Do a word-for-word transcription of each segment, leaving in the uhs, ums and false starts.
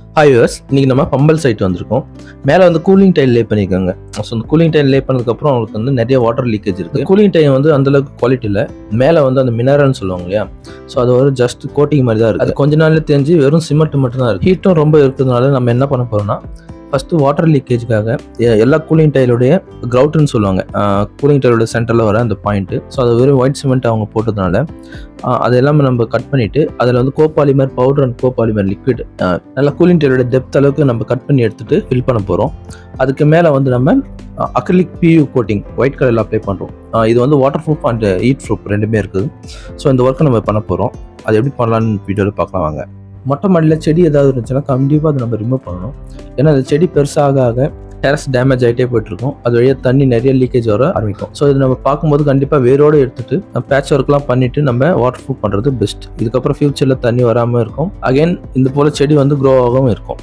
Hi viewers, இன்னைக்கு நம்ம Pammal side வந்திருக்கோம். மேலே வந்து கூலிங் டைல் லே பண்ணிருக்காங்க. ஸோ அந்த கூலிங் டைல் லே பண்ணதுக்கப்புறம் அவங்களுக்கு வந்து நிறைய வாட்டர் லீக்கேஜ் இருக்குது. கூலிங் டைல் வந்து அந்தளவுக்கு குவாலிட்டி இல்லை. மேலே வந்து அந்த மினரல்னு சொல்லுவாங்க இல்லையா, ஸோ அது ஒரு ஜஸ்ட் கோட்டிங் மாதிரி தான் இருக்குது. அது கொஞ்ச நாள்ல தெரிஞ்சு வெறும் சிமெண்ட் மட்டும் தான் இருக்குது. ஹீட்டும் ரொம்ப இருக்கிறதுனால நம்ம என்ன பண்ண போகிறோம்னா, ஃபஸ்ட்டு வாட்டர் லீக்கேஜுக்காக எல்லா கூலிங் டைலோடைய க்ரவுட்டுன்னு சொல்லுவாங்க, கூலிங் டைலோட சென்டரில் வர அந்த பாயிண்ட்டு. ஸோ அது வெறும் ஒயிட் சிமெண்ட் அவங்க போட்டதுனால அது எல்லாமே நம்ம கட் பண்ணிவிட்டு அதில் வந்து copolymer powder and copolymer liquid நல்லா கூலிங் டைலோட டெப்த் அளவுக்கு நம்ம கட் பண்ணி எடுத்துகிட்டு ஃபில் பண்ண போகிறோம். அதுக்கு மேலே வந்து நம்ம அக்ரிலிக் பியூ கோட்டிங் ஒயிட் கலரில் அப்ளை பண்ணுறோம். இது வந்து water proof and heat proof ரெண்டுமே இருக்குது. ஸோ இந்த ஒர்க்கை நம்ம பண்ண போகிறோம். அது எப்படி பண்ணலான்னு வீடியோவில் பார்க்கலாம் வாங்க. மொட்டை மாடியில் செடி ஏதாவது இருந்துச்சுன்னா கண்டிப்பாக அதை நம்ம ரிமூவ் பண்ணணும். ஏன்னா அந்த செடி பெருசாக ஆக டெரஸ் டேமேஜ் ஆகிட்டே போயிட்டுருக்கும். அது வழியாக தண்ணி நிறைய லீக்கேஜ் வர ஆரம்பிக்கும். ஸோ இது நம்ம பார்க்கும்போது கண்டிப்பாக வேரோடு எடுத்துகிட்டு பேட்ச் ஒர்க்லாம் பண்ணிவிட்டு நம்ம வாட்டர் ப்ரூஃப் பண்ணுறது பெஸ்ட். இதுக்கப்புறம் ஃபியூச்சரில் தண்ணி வராமல் இருக்கும். அகைன் இந்த போல் செடி வந்து க்ரோ ஆகவும் இருக்கும்.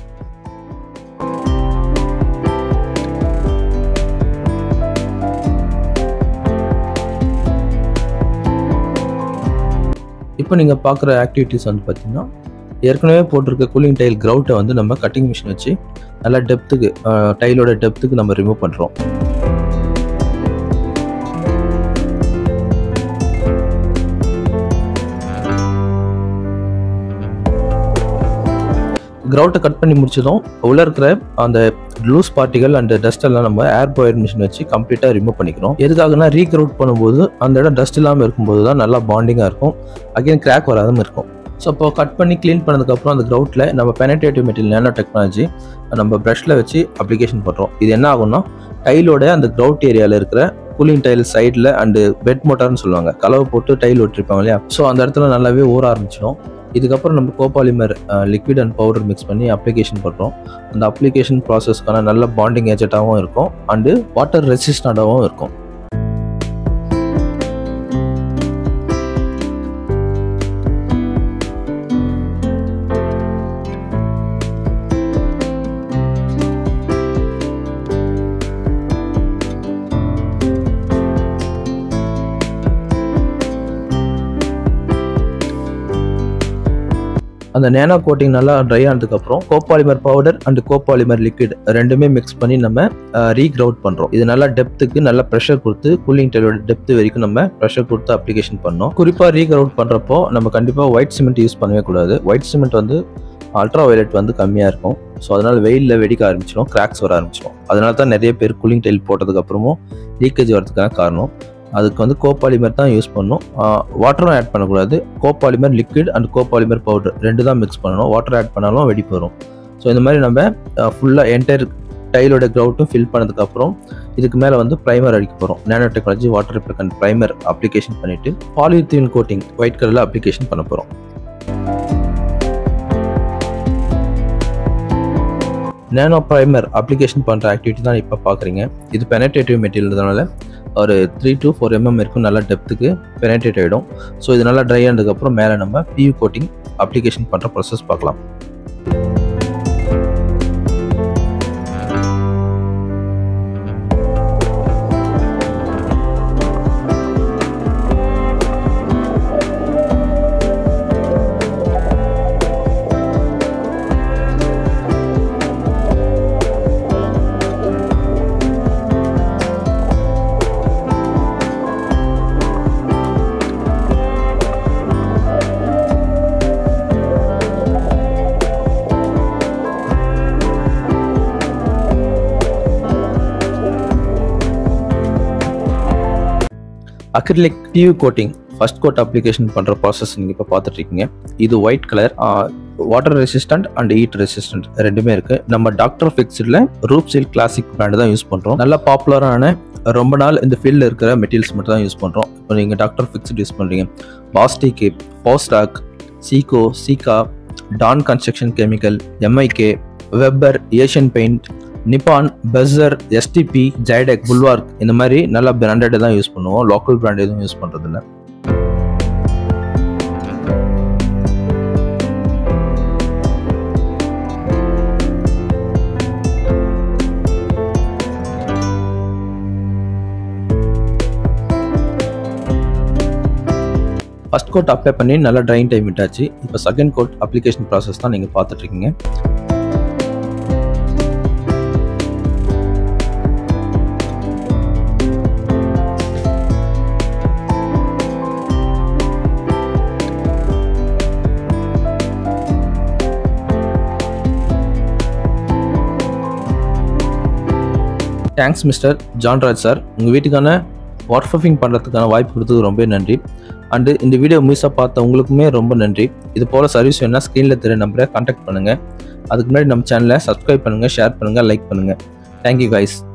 இப்போ நீங்கள் பார்க்குற ஆக்டிவிட்டீஸ் வந்து பார்த்தீங்கன்னா, ஏற்கனவே போட்டிருக்க கூலிங் டைல் கிரவுட்டை வந்து நம்ம கட்டிங் மிஷின் வச்சு நல்லா டெப்த்துக்கு டைலோட டெப்த்துக்கு நம்ம ரிமூவ் பண்ணுறோம். கிரவுட்டை கட் பண்ணி முடிச்சதும் உள்ளே இருக்கிற அந்த லூஸ் பார்ட்டிகள் அண்ட் டஸ்ட் எல்லாம் நம்ம ஏர் பாயர் மிஷின் வச்சு கம்ப்ளீட்டாக ரிமூவ் பண்ணிக்கிறோம். எதுக்காகனா ரீக்ரவுட் பண்ணும்போது அந்த இடம் டஸ்ட் இல்லாமல் இருக்கும்போது தான் நல்லா பாண்டிங்காக இருக்கும். அகைன் கிராக் வராமல் இருக்கும். ஸோ இப்போ கட் பண்ணி க்ளீன் பண்ணதுக்கப்புறம் அந்த கிரவுட்டில் நம்ம பெனட்ரேட்டிவ் மெட்டீரியல் நேனோ டெக்னாலஜி நம்ம ப்ரஷில் வச்சு அப்ளிகேஷன் பண்ணுறோம். இது என்ன ஆகும்னா, டைலோட அந்த கிரவுட் ஏரியாவில் இருக்கிற கூலிங் டைல் சைடில் அண்டு பெட் மோட்டார்னு சொல்லுவாங்க, கலவை போட்டு டைல் ஒட்டிருப்பாங்க இல்லையா, ஸோ அந்த இடத்துல நல்லாவே ஊற ஆரம்பிச்சிடும். இதுக்கப்புறம் நம்ம copolymer liquid and powder mix பண்ணி அப்ளிகேஷன் பண்ணுறோம். அந்த அப்ளிகேஷன் ப்ராசஸ்க்கான நல்ல பாண்டிங் ஏஜென்ட்டாகவும் இருக்கும் அண்டு வாட்டர் ரெசிஸ்டண்டாகவும் இருக்கும். அந்த நேனோ கோட்டிங் நல்லா ட்ரை ஆனதுக்கப்புறம் copolymer powder and copolymer liquid ரெண்டுமே மிக்ஸ் பண்ணி நம்ம ரீக்ரவுட் பண்ணுறோம். இது நல்லா டெப்த்துக்கு நல்லா ப்ரெஷர் கொடுத்து கூலிங் டைலோட டெப்த் வரைக்கும் நம்ம ப்ரெஷர் கொடுத்து அப்ளிகேஷன் பண்ணோம். குறிப்பாக ரீக்ரவுட் பண்ணுறப்போ நம்ம கண்டிப்பாக ஒயிட் சிமெண்ட் யூஸ் பண்ணவே கூடாது. ஒயிட் சிமெண்ட் வந்து அல்ட்ரா வயலட் வந்து கம்மியாக இருக்கும். ஸோ அதனால் வெயிலில் வெடிக்க ஆரம்பிச்சிடும், கிராக்ஸ் வர ஆரம்பிச்சிடும். அதனால தான் நிறைய பேர் கூலிங் டைல் போட்டதுக்கப்புறமும் லீக்கேஜ் வரதுக்கான காரணம். அதுக்கு வந்து கோபாலிமர் தான் யூஸ் பண்ணணும். வாட்டரும் ஆட் பண்ணக்கூடாது. Copolymer liquid and copolymer powder ரெண்டு தான் மிக்ஸ் பண்ணணும். வாட்டர் ஆட் பண்ணாலும் வெடிப்பு வரும். ஸோ இந்த மாதிரி நம்ம ஃபுல்லாக என்டையர் டைலோட கிரவுட்டும் ஃபில் பண்ணதுக்கப்புறம் இதுக்கு மேலே வந்து ப்ரைமர் அடிக்க போகிறோம். Nano technology water repellent primer application பண்ணிவிட்டு பாலியூரீத்தேன் கோட்டிங் ஒயிட் கலரில் அப்ளிகேஷன் பண்ண போகிறோம். நேனோ ப்ரைமர் அப்ளிகேஷன் பண்ணுற ஆக்டிவிட்டி தான் இப்போ பார்க்குறீங்க. இது பெனட்ரேட்டிவ் மெட்டீரியல்னால ஒரு த்ரீ டு ஃபோர் எம்எம் இருக்கும் நல்லா டெப்த்துக்கு பெனட்ரேட் ஆகிடும். ஸோ இது நல்லா ட்ரை ஆனதுக்கப்புறம் மேலே நம்ம பியூ கோட்டிங் அப்ளிகேஷன் பண்ணுற ப்ராசஸ் பார்க்கலாம். Acrylic PU coating first coat application பண்ணுற ப்ராசஸ் நீங்கள் இப்போ பார்த்துட்டு இருக்கீங்க. இது white colour, water resistant and heat resistant ரெண்டுமே இருக்குது. நம்ம டாக்டர் ஃபிக்ஸிட்ல ரூப் சீல் கிளாசிக் பிராண்டு தான் யூஸ் பண்ணுறோம். நல்ல பாப்புலரான ரொம்ப நாள் இந்த ஃபீல்டில் இருக்கிற மெட்டீரியல்ஸ் மட்டும் தான் யூஸ் பண்ணுறோம். இப்போ நீங்கள் டாக்டர் ஃபிக்ஸிட் யூஸ் பண்ணுறீங்க, பாஸ்டிக், போஸ்டாக், சீகோ, சீகா, டான் கன்ஸ்ட்ரக்ஷன் கெமிக்கல், எம்ஐகே, வெப்பர், ஏஷியன் பெயிண்ட், நிப்பான், பெசர், எஸ்டிபி, ஜைடெக், புல்வார்க் இந்த மாதிரி நல்ல பிராண்டட் தான் யூஸ் பண்ணுவோம். லோக்கல் பிராண்ட் எதுவும் யூஸ் பண்ணுறதில்ல. ஃபர்ஸ்ட் கோட் அப்ளை பண்ணி நல்லா ட்ரைன் டைம் விட்டாச்சு. இப்போ செகண்ட் கோட் அப்ளிகேஷன் ப்ராசஸ் தான் நீங்கள் பார்த்துட்ருக்கீங்க. தேங்க்ஸ் மிஸ்டர் ஜான்ராஜ் சார், உங்கள் வீட்டுக்கான வாட்டர் ப்ரூஃபிங் பண்ணுறதுக்கான வாய்ப்பு கொடுத்தது ரொம்ப நன்றி. அண்டு இந்த வீடியோ முழுசாக பார்த்த உங்களுக்குமே ரொம்ப நன்றி. இது போல் சர்வீஸ் வேணால் ஸ்க்ரீனில் தெரிய நம்பரை கான்டாக்ட் பண்ணுங்கள். அதுக்கு முன்னாடி நம்ம சேனலை சப்ஸ்கிரைப் பண்ணுங்கள், ஷேர் பண்ணுங்கள், லைக் பண்ணுங்கள். Thank you guys.